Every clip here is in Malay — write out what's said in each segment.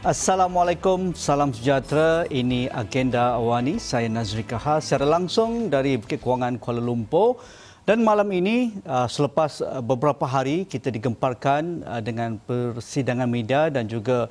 Assalamualaikum, salam sejahtera. Ini Agenda Awani. Saya Nazri Kahar secara langsung dari Bukit Kewangan, Kuala Lumpur. Dan malam ini, selepas beberapa hari kita digemparkan dengan persidangan media dan juga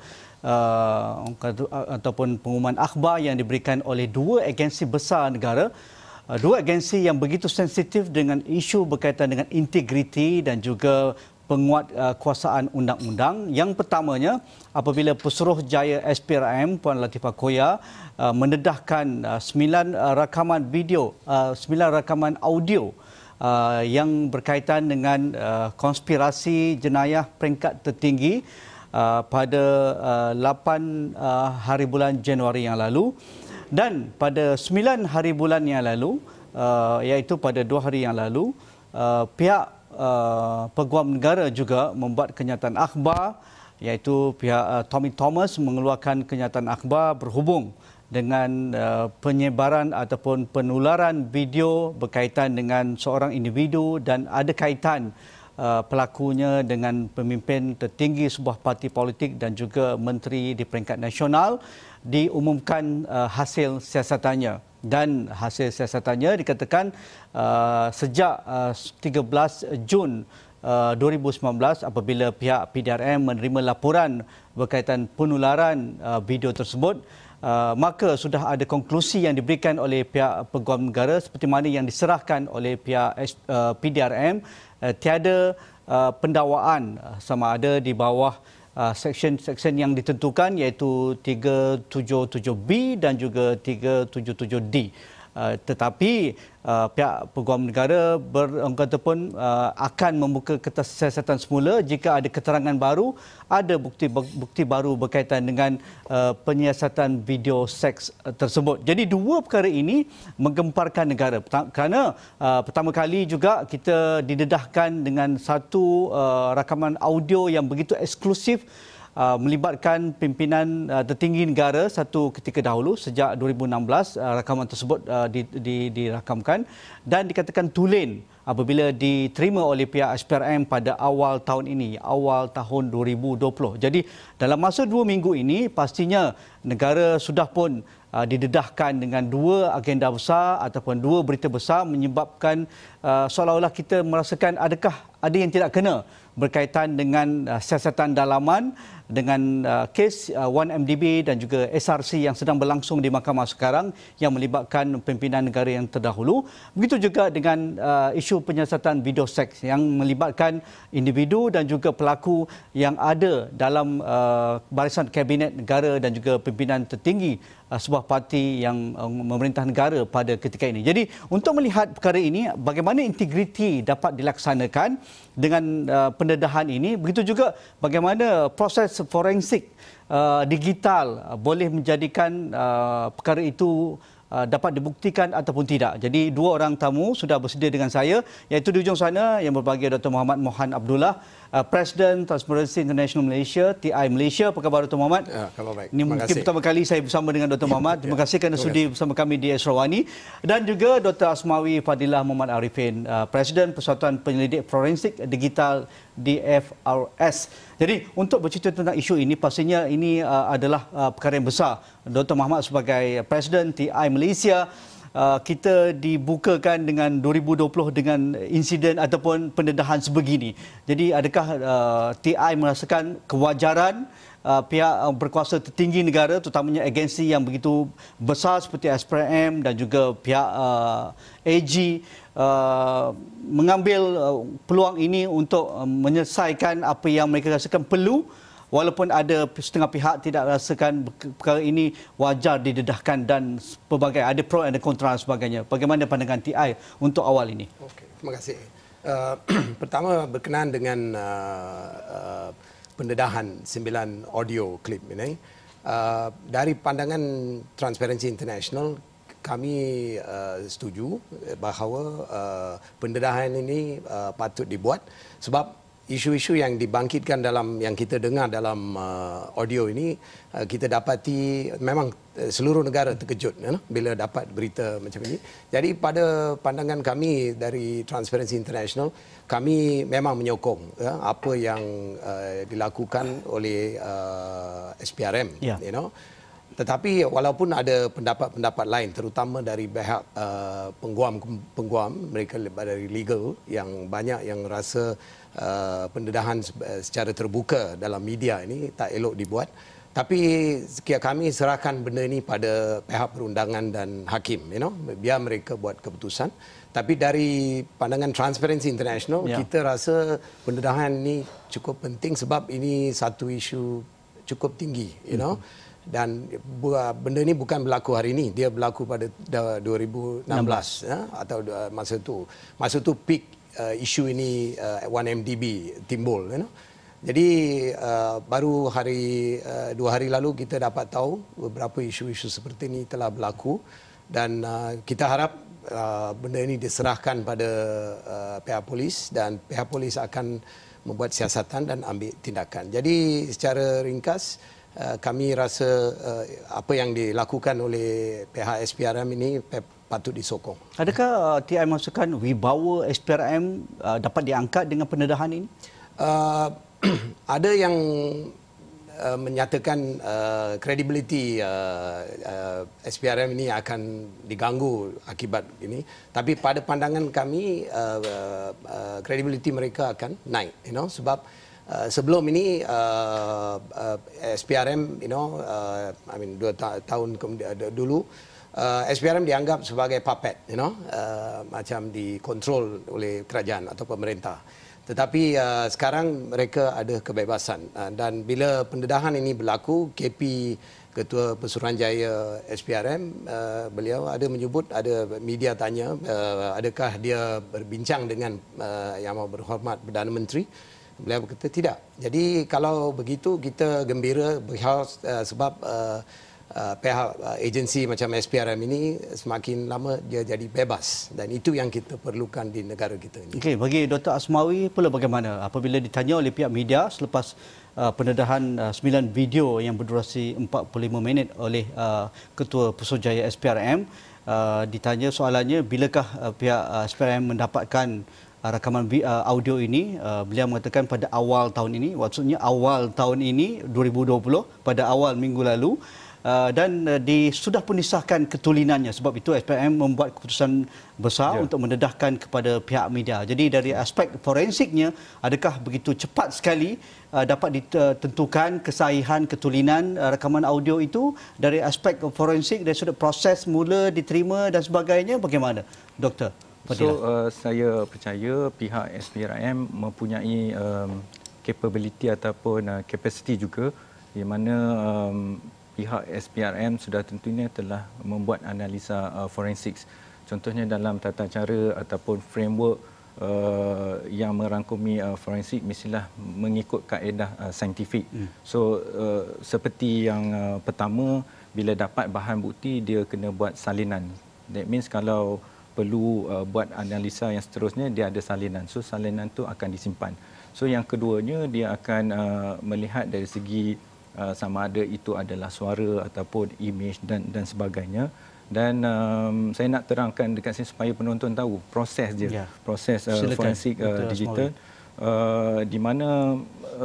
ataupun pengumuman akhbar yang diberikan oleh dua agensi besar negara. Dua agensi yang begitu sensitif dengan isu berkaitan dengan integriti dan juga penguat kuasaan undang-undang. Yang pertamanya, apabila Pesuruhjaya SPRM Puan Latifah Koya mendedahkan 9 rakaman video, 9 rakaman audio yang berkaitan dengan konspirasi jenayah peringkat tertinggi pada 8 hari bulan Januari yang lalu, dan pada 9 hari bulan yang lalu, iaitu pada 2 hari yang lalu, pihak Peguam Negara juga membuat kenyataan akhbar, iaitu pihak Tommy Thomas mengeluarkan kenyataan akhbar berhubung dengan penyebaran ataupun penularan video berkaitan dengan seorang individu dan ada kaitan pelakunya dengan pemimpin tertinggi sebuah parti politik dan juga menteri di peringkat nasional. Diumumkan hasil siasatannya, dan hasil siasatannya dikatakan sejak 13 Jun 2019 apabila pihak PDRM menerima laporan berkaitan penularan video tersebut, maka sudah ada konklusi yang diberikan oleh pihak Peguam Negara seperti mana yang diserahkan oleh pihak PDRM. Tiada pendakwaan sama ada di bawah seksyen yang ditentukan, iaitu 377B dan juga 377D. Tetapi pihak Peguam Negara berkata pun akan membuka kertas siasatan semula jika ada keterangan baru, ada bukti baru berkaitan dengan penyiasatan video seks tersebut. Jadi dua perkara ini menggemparkan negara kerana pertama kali juga kita didedahkan dengan satu rakaman audio yang begitu eksklusif melibatkan pimpinan tertinggi negara satu ketika dahulu sejak 2016. Rakaman tersebut dirakamkan dan dikatakan tulen apabila diterima oleh pihak SPRM pada awal tahun ini, awal tahun 2020. Jadi dalam masa 2 minggu ini pastinya negara sudah pun didedahkan dengan dua agenda besar ataupun dua berita besar, menyebabkan seolah-olah kita merasakan adakah ada yang tidak kena berkaitan dengan siasatan dalaman dengan kes 1MDB dan juga SRC yang sedang berlangsung di mahkamah sekarang yang melibatkan pimpinan negara yang terdahulu. Begitu juga dengan isu penyiasatan video seks yang melibatkan individu dan juga pelaku yang ada dalam barisan kabinet negara dan juga pimpinan tertinggi sebuah parti yang memerintah negara pada ketika ini. Jadi untuk melihat perkara ini, bagaimana integriti dapat dilaksanakan dengan pendedahan ini, begitu juga bagaimana proses forensik digital boleh menjadikan perkara itu dapat dibuktikan ataupun tidak. Jadi dua orang tamu sudah bersedia dengan saya, iaitu di ujung sana yang berbahagia Dr. Muhammad Mohan Abdullah, Presiden Transparency International Malaysia, TI Malaysia. Apa khabar Dr. Muhammad? Ya, khabar baik. Ini mungkin pertama kali saya bersama dengan Dr. Muhammad. Terima kasih kerana sudi bersama kami di Esrawani. Dan juga Dr. Asmawi Fadilah Muhammad Arifin, Presiden Persatuan Penyelidik Forensik Digital DFRS. Jadi untuk bercerita tentang isu ini, pastinya ini adalah perkara yang besar. Dr. Muhammad sebagai Presiden TI Malaysia, kita dibukakan dengan 2020 dengan insiden ataupun pendedahan sebegini. Jadi adakah TI merasakan kewajaran pihak berkuasa tertinggi negara, terutamanya agensi yang begitu besar seperti SPRM dan juga pihak AG mengambil peluang ini untuk menyelesaikan apa yang mereka rasakan perlu, walaupun ada setengah pihak tidak rasakan perkara ini wajar didedahkan dan pelbagai ada pro dan kontra dan sebagainya. Bagaimana pandangan TI untuk awal ini? Okey, terima kasih. Pertama berkenaan dengan pendedahan 9 audio klip ini. Dari pandangan Transparency International, kami setuju bahawa pendedahan ini patut dibuat sebab isu-isu yang dibangkitkan dalam yang kita dengar dalam audio ini, kita dapati memang seluruh negara terkejut bila dapat berita macam ini. Jadi pada pandangan kami dari Transparency International, kami memang menyokong apa yang dilakukan oleh SPRM, Tetapi walaupun ada pendapat-pendapat lain, terutama dari pihak pengguam mereka dari legal yang banyak yang rasa pendedahan secara terbuka dalam media ini tak elok dibuat. Tapi kami serahkan benda ini pada pihak perundangan dan hakim, biar mereka buat keputusan. Tapi dari pandangan Transparency International, kita rasa pendedahan ini cukup penting sebab ini satu isu cukup tinggi, Dan benda ini bukan berlaku hari ini, dia berlaku pada 2016 atau masa tu peak isu ini 1MDB timbul. Jadi baru 2 hari lalu kita dapat tahu beberapa isu-isu seperti ini telah berlaku dan kita harap benda ini diserahkan pada pihak polis dan pihak polis akan membuat siasatan dan ambil tindakan. Jadi secara ringkas kami rasa apa yang dilakukan oleh pihak SPRM ini patut disokong. Adakah TI maksudkan wibawa SPRM dapat diangkat dengan pendedahan ini? Ada yang menyatakan kredibiliti SPRM ini akan diganggu akibat ini. Tapi pada pandangan kami kredibiliti mereka akan naik, sebab sebelum ini SPRM, 2 tahun dulu, SPRM dianggap sebagai puppet, macam dikontrol oleh kerajaan atau pemerintah. Tetapi sekarang mereka ada kebebasan dan bila pendedahan ini berlaku, KP Ketua Pesuruhanjaya SPRM, beliau ada menyebut, ada media tanya, adakah dia berbincang dengan Yang Amat Berhormat Perdana Menteri? Beliau berkata tidak. Jadi kalau begitu kita gembira sebab pihak agensi macam SPRM ini semakin lama dia jadi bebas dan itu yang kita perlukan di negara kita ini. Okey, bagi Dr. Asmawi pula bagaimana apabila ditanya oleh pihak media selepas pendedahan 9 video yang berdurasi 45 minit oleh Ketua Pesuruhjaya SPRM, ditanya soalannya bilakah pihak SPRM mendapatkan rakaman audio ini, beliau mengatakan pada awal tahun ini, maksudnya awal tahun ini 2020 pada awal minggu lalu. Dan sudah pun disahkan ketulinannya, sebab itu SPRM membuat keputusan besar untuk mendedahkan kepada pihak media. Jadi dari aspek forensiknya, adakah begitu cepat sekali dapat ditentukan kesahihan ketulinan rakaman audio itu? Dari aspek forensik, dari sudut proses mula diterima dan sebagainya, bagaimana, Doktor Fadilah? Saya percaya pihak SPRM mempunyai capability ataupun capacity juga, di mana pihak SPRM sudah tentunya telah membuat analisa forensik. Contohnya dalam tata cara ataupun framework yang merangkumi forensik mestilah mengikut kaedah saintifik. So seperti yang pertama, bila dapat bahan bukti dia kena buat salinan. That means kalau perlu buat analisa yang seterusnya dia ada salinan. So salinan tu akan disimpan. So yang keduanya dia akan melihat dari segi sama ada itu adalah suara ataupun imej dan sebagainya. Dan saya nak terangkan dekat sini supaya penonton tahu proses dia, proses forensik digital, di mana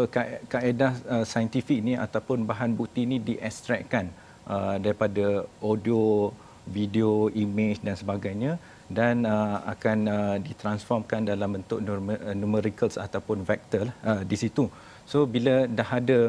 kaedah saintifik ni ataupun bahan bukti ini diekstrakkan daripada audio, video, imej dan sebagainya, dan akan ditransformkan dalam bentuk numericals ataupun vektor di situ. So bila dah ada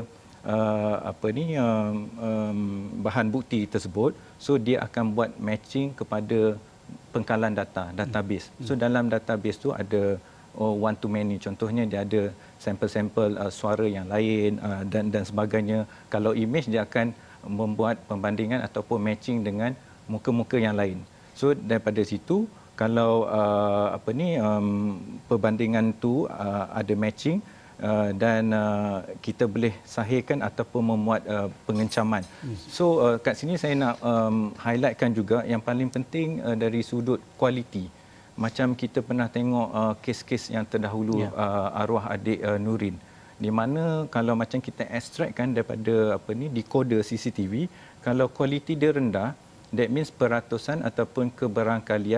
bahan bukti tersebut, so dia akan buat matching kepada pengkalan data, database. So dalam database tu ada one to many, contohnya dia ada sampel-sampel suara yang lain dan sebagainya. Kalau image dia akan membuat pembandingan ataupun matching dengan muka-muka yang lain. So daripada situ kalau perbandingan tu ada matching, dan kita boleh sahihkan ataupun memuat pengencaman. So kat sini saya nak highlightkan juga yang paling penting dari sudut kualiti. Macam kita pernah tengok kes-kes yang terdahulu, arwah adik Nurin, di mana kalau macam kita ekstrakkan daripada decoder CCTV, kalau kualiti dia rendah, that means peratusan ataupun keberangkalian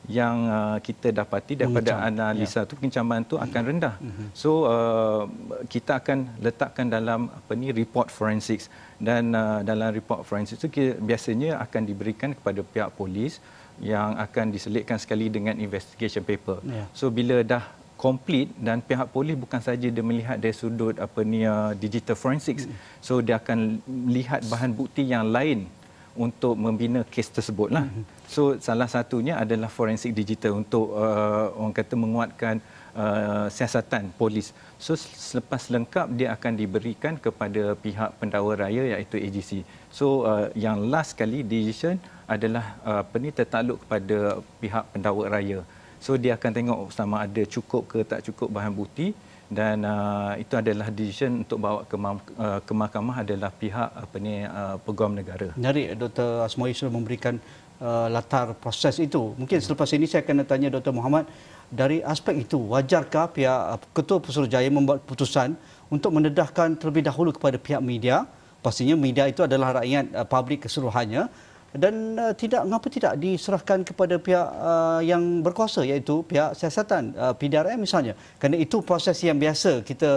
yang kita dapati daripada analisa tu kencaman tu akan rendah. So kita akan letakkan dalam report forensics, dan dalam report forensics tu biasanya akan diberikan kepada pihak polis yang akan diselitkan sekali dengan investigation paper. So bila dah complete, dan pihak polis bukan saja dia melihat dari sudut digital forensics, so dia akan lihat bahan bukti yang lain untuk membina kes tersebutlah. So salah satunya adalah forensik digital untuk orang kata menguatkan siasatan polis. So selepas lengkap dia akan diberikan kepada pihak pendakwa raya iaitu AGC. So yang last kali decision adalah tertakluk kepada pihak pendakwa raya. So dia akan tengok sama ada cukup ke tak cukup bahan bukti, dan itu adalah decision untuk bawa ke mahkamah adalah pihak peguam negara. Menarik, Dr. Asmawi sudah memberikan latar proses itu. Mungkin selepas ini saya akan tanya Dr. Muhammad, dari aspek itu wajarkah pihak Ketua Pusurujaya membuat keputusan untuk mendedahkan terlebih dahulu kepada pihak media? Pastinya media itu adalah rakyat publik keseluruhannya, dan mengapa tidak diserahkan kepada pihak yang berkuasa, iaitu pihak siasatan, PDRM misalnya. Kerana itu proses yang biasa kita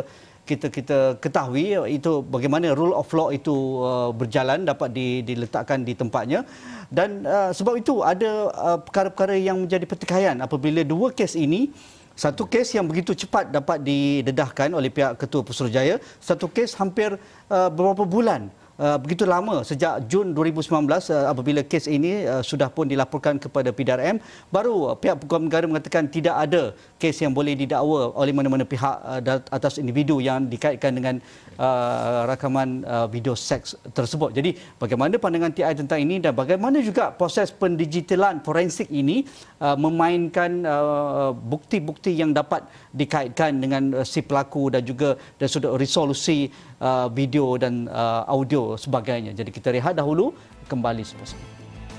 ketahui, itu bagaimana rule of law itu berjalan, dapat diletakkan di tempatnya. Dan sebab itu ada perkara-perkara yang menjadi pertikaian apabila dua kes ini, satu kes yang begitu cepat dapat didedahkan oleh pihak Ketua Pusurujaya, satu kes hampir beberapa bulan. Begitu lama, sejak Jun 2019 apabila kes ini sudah pun dilaporkan kepada PDRM, baru pihak peguam negara mengatakan tidak ada kes yang boleh didakwa oleh mana-mana pihak atas individu yang dikaitkan dengan rakaman video seks tersebut. Jadi bagaimana pandangan TI tentang ini, dan bagaimana juga proses pendigitalan forensik ini memainkan bukti-bukti yang dapat dikaitkan dengan si pelaku, dan juga dari sudut resolusi video dan audio sebagainya. Jadi kita rehat dahulu, kembali selepas ini.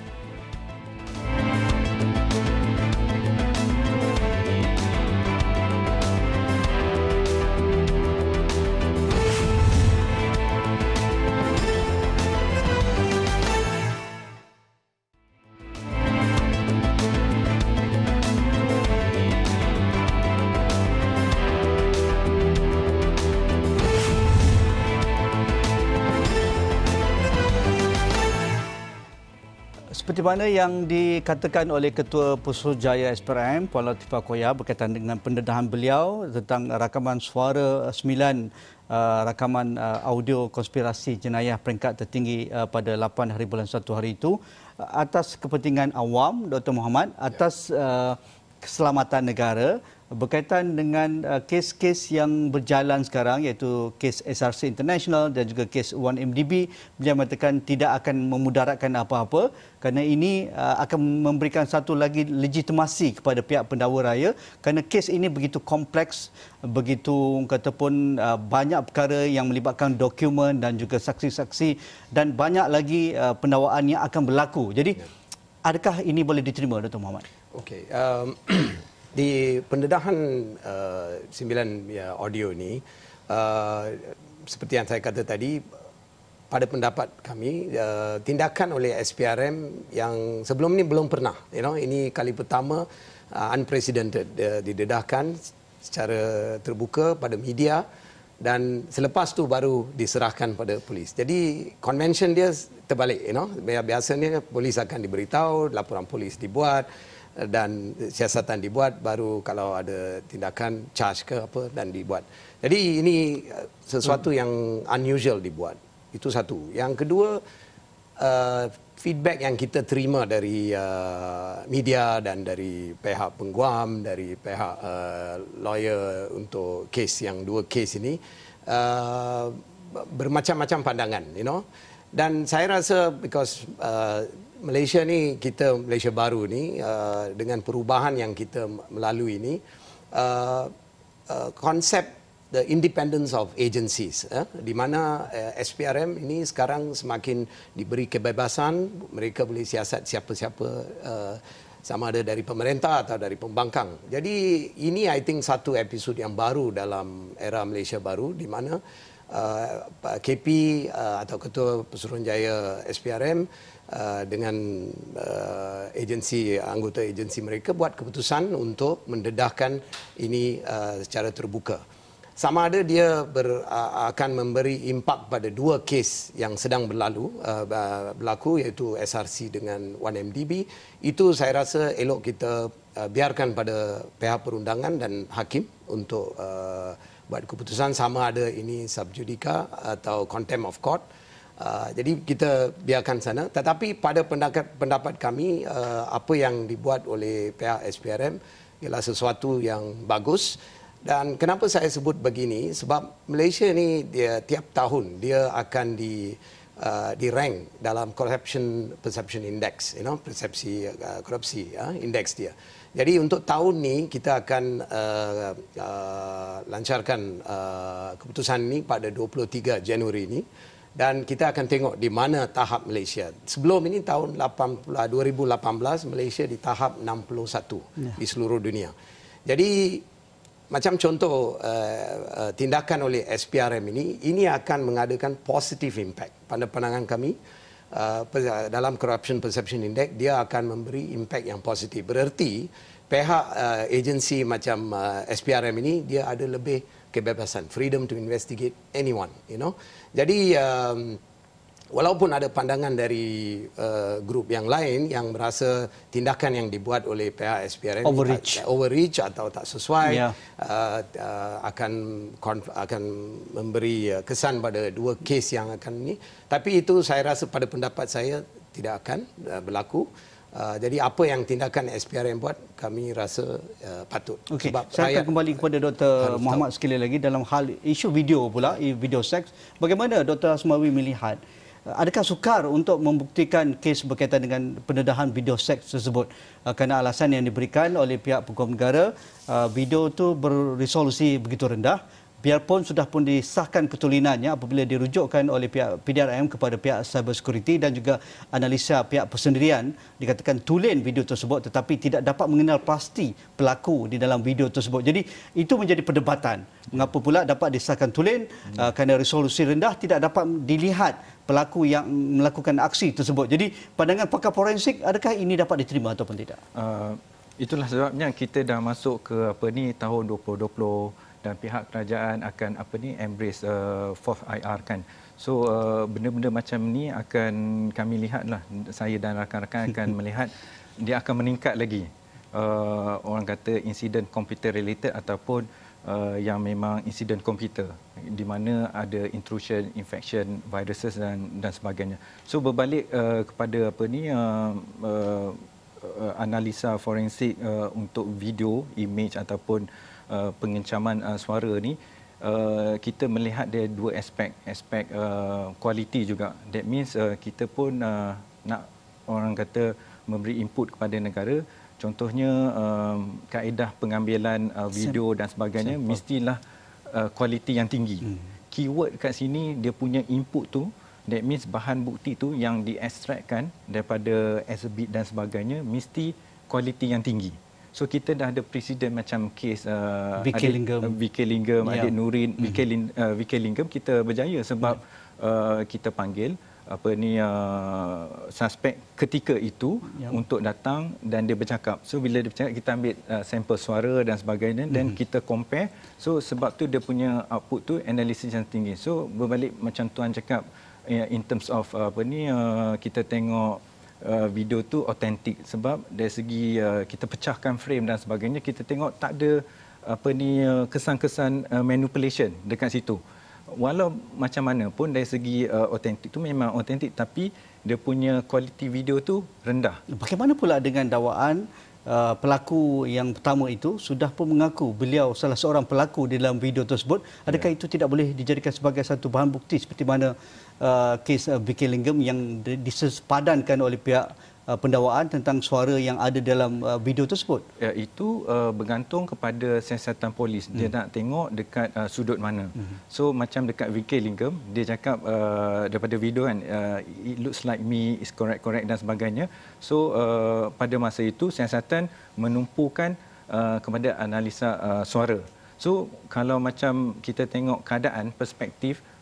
Seperti mana yang dikatakan oleh Ketua Pusurujaya SPRM, Puan Latifah Koya, berkaitan dengan pendedahan beliau tentang rakaman suara 9 rakaman audio konspirasi jenayah peringkat tertinggi pada 8 hari bulan 1 hari itu, atas kepentingan awam, Dr. Muhammad, atas keselamatan negara, berkaitan dengan kes-kes yang berjalan sekarang, iaitu kes SRC International dan juga kes 1MDB. Beliau mengatakan tidak akan memudaratkan apa-apa kerana ini akan memberikan satu lagi legitimasi kepada pihak pendakwa raya, kerana kes ini begitu kompleks, begitu kata pun banyak perkara yang melibatkan dokumen dan juga saksi-saksi, dan banyak lagi pendakwaan yang akan berlaku. Jadi adakah ini boleh diterima, Dr. Muhammad? Okey. Di pendedahan 9 audio ni, seperti yang saya kata tadi, pada pendapat kami, tindakan oleh SPRM yang sebelum ni belum pernah, ini kali pertama, unprecedented, didedahkan secara terbuka pada media, dan selepas tu baru diserahkan pada polis. Jadi convention dia terbalik, biasanya polis akan diberitahu, laporan polis dibuat dan siasatan dibuat, baru kalau ada tindakan charge ke apa dan dibuat. Jadi ini sesuatu yang unusual dibuat. Itu satu. Yang kedua, feedback yang kita terima dari media dan dari pihak pengguam, dari pihak lawyer untuk kes yang dua kes ini, bermacam-macam pandangan, Dan saya rasa because Malaysia ni, Malaysia baru ni, dengan perubahan yang kita melalui ini, konsep the independence of agencies, di mana SPRM ini sekarang semakin diberi kebebasan, mereka boleh siasat siapa-siapa, sama ada dari pemerintah atau dari pembangkang. Jadi ini I think satu episod yang baru dalam era Malaysia baru, di mana KP atau Ketua Pesuruhanjaya SPRM dengan anggota agensi mereka buat keputusan untuk mendedahkan ini secara terbuka. Sama ada dia akan memberi impak pada 2 kes yang sedang berlaku iaitu SRC dengan 1MDB. Itu saya rasa elok kita biarkan pada pihak perundangan dan hakim untuk buat keputusan sama ada ini sub judica atau contempt of court. Jadi kita biarkan sana. Tetapi pada pendapat kami, apa yang dibuat oleh pihak SPRM ialah sesuatu yang bagus. Dan kenapa saya sebut begini? Sebab Malaysia ni dia tiap tahun dia akan di rank dalam corruption perception index, persepsi korupsi indeks dia. Jadi untuk tahun ni kita akan lancarkan keputusan ini pada 23 Januari ini. Dan kita akan tengok di mana tahap Malaysia. Sebelum ini tahun 2018 Malaysia di tahap 61 di seluruh dunia. Jadi macam contoh tindakan oleh SPRM ini akan mengadakan positive impact. Pada pandangan kami dalam Corruption Perception Index dia akan memberi impact yang positif. Bererti pihak agensi macam SPRM ini dia ada lebih kebebasan, freedom to investigate anyone, Jadi walaupun ada pandangan dari grup yang lain yang merasa tindakan yang dibuat oleh pihak SPRM overreach atau tak sesuai, akan memberi kesan pada 2 kes yang akan ini. Tapi itu saya rasa pada pendapat saya tidak akan berlaku. Jadi apa yang tindakan SPRM buat kami rasa patut. Okay. Saya akan kembali kepada Dr. Muhammad sekali lagi dalam hal isu video pula, video seks. Bagaimana Dr. Asmawi melihat? Adakah sukar untuk membuktikan kes berkaitan dengan pendedahan video seks tersebut? Kerana alasan yang diberikan oleh pihak peguam negara, video itu beresolusi begitu rendah. Biarpun sudah pun disahkan ketulinannya apabila dirujukkan oleh pihak PDRM kepada pihak cyber security dan juga analisa pihak persendirian, dikatakan tulen video tersebut tetapi tidak dapat mengenal pasti pelaku di dalam video tersebut. Jadi itu menjadi perdebatan. Mengapa pula dapat disahkan tulen kerana resolusi rendah tidak dapat dilihat pelaku yang melakukan aksi tersebut. Jadi pandangan pakar forensik, adakah ini dapat diterima ataupun tidak? Itulah sebabnya kita dah masuk ke tahun 2020 dan pihak kerajaan akan embrace fourth IR kan. So benda-benda macam ni akan kami lihatlah, saya dan rakan-rakan akan melihat dia akan meningkat lagi. Orang kata insiden computer related ataupun yang memang insiden komputer di mana ada intrusion, infection, viruses dan sebagainya. So berbalik kepada analisa forensik untuk video, image ataupun pengencaman suara ni, kita melihat dia 2 aspek kualiti juga. That means kita pun nak orang kata memberi input kepada negara. Contohnya kaedah pengambilan video dan sebagainya mestilah kualiti yang tinggi. Keyword kat sini dia punya input tu, that means bahan bukti tu yang diekstrakkan daripada exhibit dan sebagainya mesti kualiti yang tinggi. So kita dah ada presiden macam kes VK Linggam, Adik Nurin, VK Linggam kita berjaya sebab kita panggil suspek ketika itu untuk datang dan dia bercakap. So bila dia bercakap kita ambil sampel suara dan sebagainya dan kita compare. So sebab tu dia punya output tu analisis yang tinggi. So berbalik macam tuan cakap in terms of kita tengok video tu autentik sebab dari segi kita pecahkan frame dan sebagainya, kita tengok tak ada kesan-kesan manipulation dekat situ. Walau macam mana pun dari segi autentik tu memang autentik tapi dia punya kualiti video tu rendah. Bagaimana pula dengan dakwaan pelaku yang pertama itu sudah pun mengaku beliau salah seorang pelaku di dalam video tersebut? Adakah itu tidak boleh dijadikan sebagai satu bahan bukti seperti mana kes VK Linggam yang disepadankan oleh pihak pendakwaan tentang suara yang ada dalam video tersebut? Ya, itu bergantung kepada siasatan polis. Dia nak tengok dekat sudut mana. So macam dekat VK Linggam, dia cakap daripada video kan, it looks like me, is correct dan sebagainya. So pada masa itu siasatan menumpukan kepada analisa suara. So kalau macam kita tengok keadaan perspektif,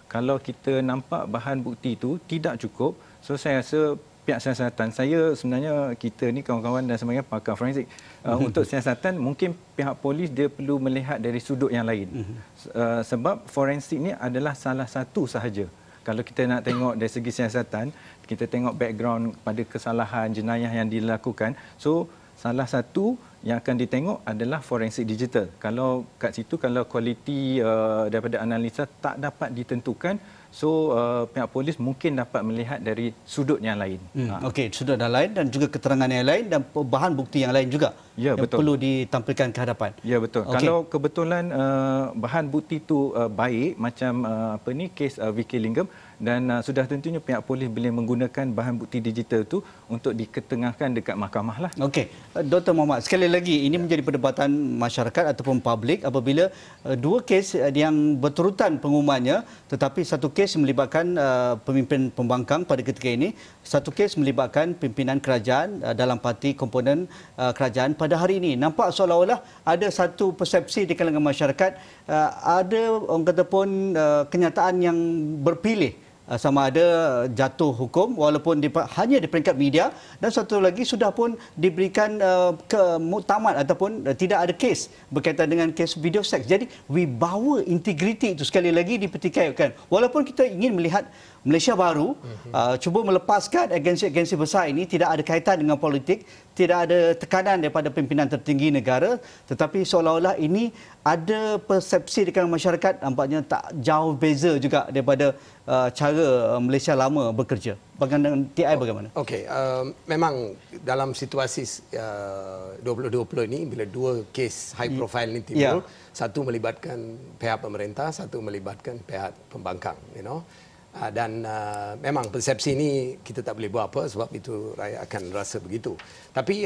kalau kita nampak bahan bukti itu tidak cukup, so saya rasa pihak siasatan, saya sebenarnya kita ni kawan-kawan dan sebenarnya pakar forensik, untuk siasatan mungkin pihak polis dia perlu melihat dari sudut yang lain. Sebab forensik ni adalah salah satu sahaja. Kalau kita nak tengok dari segi siasatan, kita tengok background pada kesalahan jenayah yang dilakukan, so salah satu yang akan ditengok adalah forensik digital. Kalau kat situ, kalau kualiti daripada analisa tak dapat ditentukan, so pihak polis mungkin dapat melihat dari sudut yang lain. Okey, sudut yang lain dan juga keterangan yang lain dan bahan bukti yang lain juga ya, yang betul. perlu ditampilkan ke hadapan. Ya, betul. Okay. Kalau kebetulan bahan bukti itu baik macam kes Vicky Lingham, dan sudah tentunya pihak polis boleh menggunakan bahan bukti digital itu untuk diketengahkan dekat mahkamah lah. Okey, Dr. Mohammad, sekali lagi ini menjadi perdebatan masyarakat ataupun publik apabila dua kes yang berterutan pengumumannya, tetapi satu kes melibatkan pemimpin pembangkang pada ketika ini, satu kes melibatkan pimpinan kerajaan dalam parti komponen kerajaan pada hari ini. Nampak seolah-olah ada satu persepsi di kalangan masyarakat, ada orang kata pun kenyataan yang berpilih sama ada jatuh hukum walaupun hanya di peringkat media, dan satu lagi sudah pun diberikan ke muktamad ataupun tidak ada kes berkaitan dengan kes video seks. Jadi wibawa integriti itu sekali lagi dipertikaikan. Walaupun kita ingin melihat Malaysia baru, cuba melepaskan agensi-agensi besar ini, tidak ada kaitan dengan politik, tidak ada tekanan daripada pimpinan tertinggi negara, tetapi seolah-olah ini ada persepsi di kalangan masyarakat nampaknya tak jauh beza juga daripada cara Malaysia lama bekerja. Dengan TI bagaimana? Okey, memang dalam situasi 2020 ini bila dua kes high profile ini timbul, satu melibatkan pihak pemerintah, satu melibatkan pihak pembangkang, dan memang persepsi ini kita tak boleh buat apa sebab itu rakyat akan rasa begitu. Tapi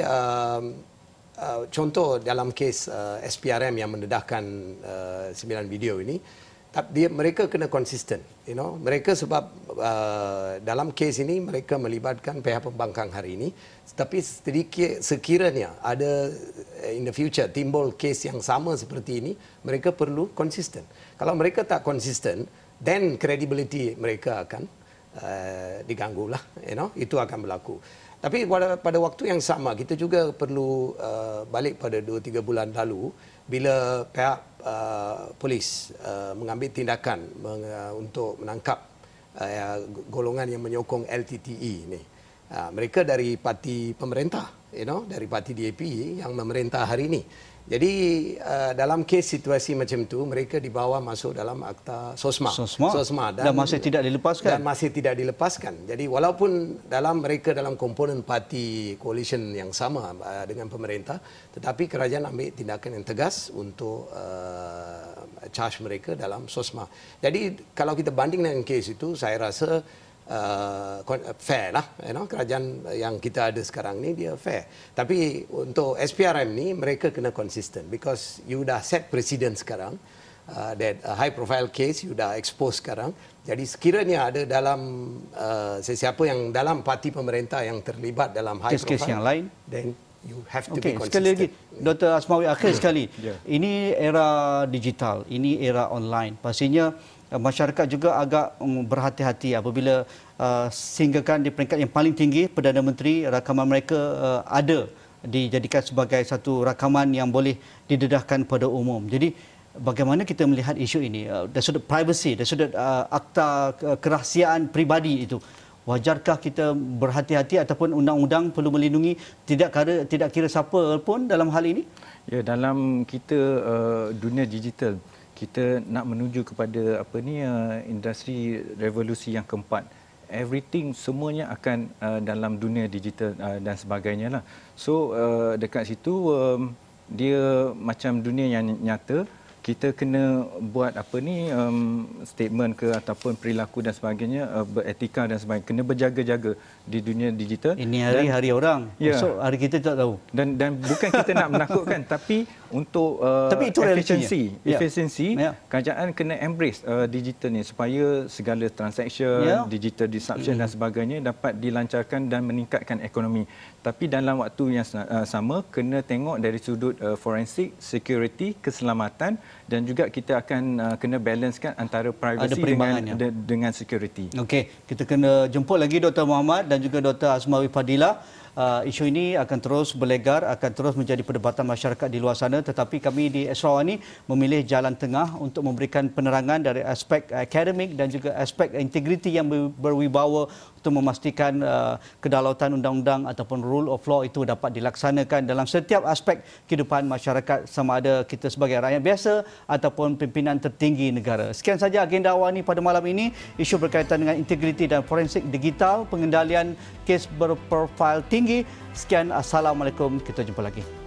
contoh dalam kes SPRM yang mendedahkan 9 video ini, mereka kena konsisten, mereka sebab dalam kes ini mereka melibatkan pihak pembangkang hari ini, tapi sedikit sekiranya ada in the future timbul kes yang sama seperti ini, mereka perlu konsisten. Kalau mereka tak konsisten, then credibility mereka akan diganggu lah, itu akan berlaku. Tapi pada waktu yang sama kita juga perlu balik pada 2-3 bulan lalu bila pihak polis mengambil tindakan untuk menangkap golongan yang menyokong LTTE ni. Mereka dari parti pemerintah, dari parti DAP yang memerintah hari ini. Jadi dalam kes situasi macam tu mereka dibawa masuk dalam akta SOSMA dan masih tidak dilepaskan. Jadi walaupun mereka dalam komponen parti coalition yang sama dengan pemerintah, tetapi kerajaan ambil tindakan yang tegas untuk charge mereka dalam SOSMA. Jadi kalau kita banding dengan kes itu, saya rasa fair lah, kerajaan yang kita ada sekarang ni dia fair. Tapi untuk SPRM ni mereka kena konsisten because you dah set precedent sekarang, that high profile case you dah expose sekarang. Jadi sekiranya ada dalam sesiapa yang dalam parti pemerintah yang terlibat dalam high profile kes yang lain, then you have to be consistent. Sekali lagi, Dr. Asmawi, akhir sekali, ini era digital, ini era online. Pastinya masyarakat juga agak berhati-hati apabila sehinggakan di peringkat yang paling tinggi Perdana Menteri, rakaman mereka ada dijadikan sebagai satu rakaman yang boleh didedahkan pada umum. Jadi bagaimana kita melihat isu ini dari sudut privacy, dari sudut akta kerahsiaan peribadi itu? Wajarkah kita berhati-hati ataupun undang-undang perlu melindungi tidak kira siapa pun dalam hal ini? Ya, dalam kita dunia digital, kita nak menuju kepada industri revolusi yang keempat. Everything semuanya akan dalam dunia digital dan sebagainya lah. So dekat situ dia macam dunia yang nyata. Kita kena buat statement ke ataupun perilaku dan sebagainya, beretika dan sebagainya, kena berjaga-jaga di dunia digital. Ini hari orang, esok hari kita tak tahu. Dan bukan kita nak menakutkan, tapi untuk efisiensi, kerajaan kena embrace digital ni supaya segala transaction, digital disruption dan sebagainya dapat dilancarkan dan meningkatkan ekonomi. Tapi dalam waktu yang sama kena tengok dari sudut forensik, security, keselamatan dan juga kita akan kena balancekan antara privacy dengan security. Okey, kita kena jemput lagi Dr. Muhammad dan juga Dr. Azmawi Fadilah. Isu ini akan terus berlegar, akan terus menjadi perdebatan masyarakat di luar sana, tetapi kami di Esrawani ini memilih jalan tengah untuk memberikan penerangan dari aspek akademik dan juga aspek integriti yang berwibawa untuk memastikan kedaulatan undang-undang ataupun rule of law itu dapat dilaksanakan dalam setiap aspek kehidupan masyarakat, sama ada kita sebagai rakyat biasa ataupun pimpinan tertinggi negara. Sekian saja agenda Awani pada malam ini, isu berkaitan dengan integriti dan forensik digital, pengendalian kes berprofil tinggi. Sekian, Assalamualaikum, kita jumpa lagi.